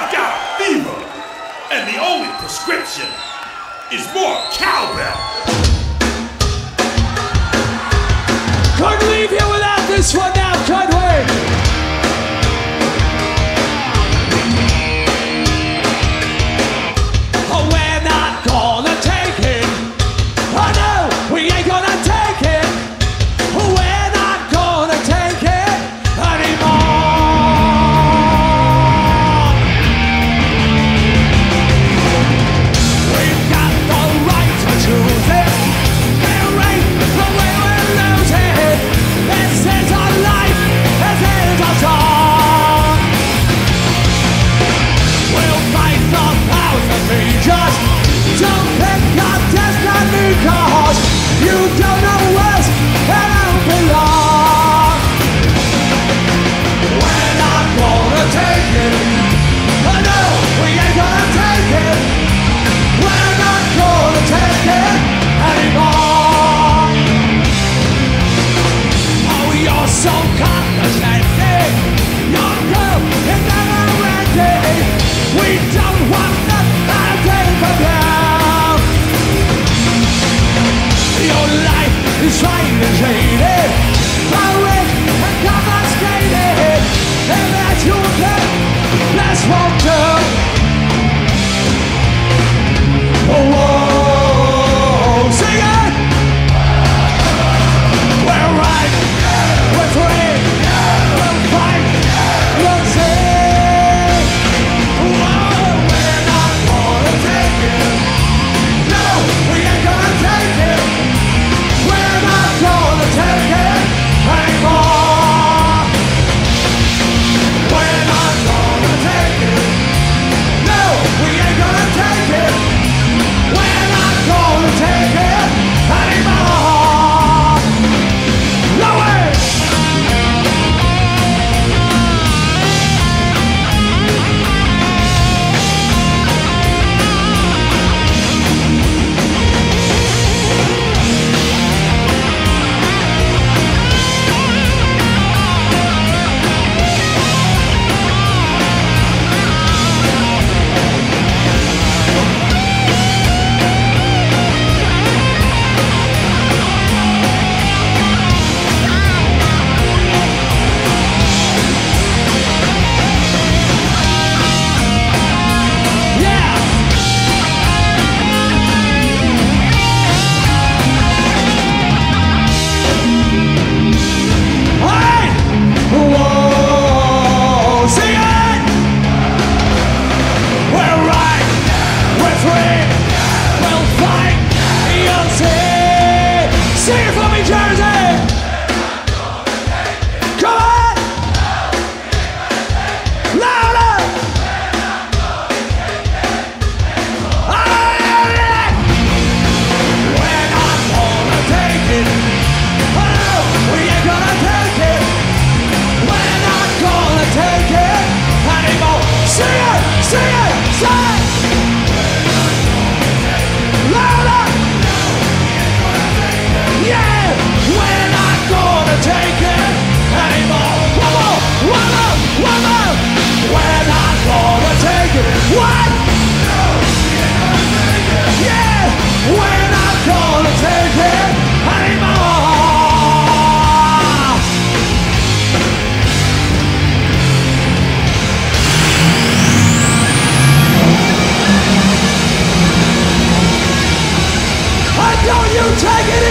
I've got a fever, and the only prescription is more cowbell. Couldn't leave here without this one now, could we? Oh, we're not gonna take it. Oh no, we ain't gonna take it. We're not gonna take it anymore. We've got the right to choose it. There ain't no way we're losing. This is our life, this is our song. We'll fight the powers that be just. Don't pick our destiny, cause you don't know us and don't belong. We're not gonna take it. Oh no, we ain't gonna take it. We're not gonna take it anymore. Oh, you're so condescending. Your girl is never ending. We don't want nothing from you. Your life is trying to trade it. Powered and confiscated. And that's your thing. That's what do. Whoa, sing it! We're right, we're free, we'll fight, we'll sing. Whoa, we're not gonna take it. No, we ain't gonna take it. We're not gonna take it anymore. We're not gonna take it. No, we ain't gonna take it. We're not gonna take it anymore. No way! Yeah! Hey! Whoa! Sing it! We're right, we're free, we'll fight, you'll see. Sing it for me, Jersey! Come on! Louder! We're not gonna take it. Oh, we ain't gonna take it. We're not gonna take it anymore. Sing it, sing it, sing it. Louder. Yeah, we're not gonna take it anymore. One more, one more, one more. We're not gonna take it. What? Yeah, we're not gonna take it anymore. Don't you take it